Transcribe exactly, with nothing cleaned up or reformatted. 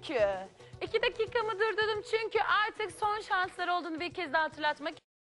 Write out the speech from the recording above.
çünkü. İki dakikamı durdurdum çünkü artık son şanslar olduğunu bir kez daha hatırlatmak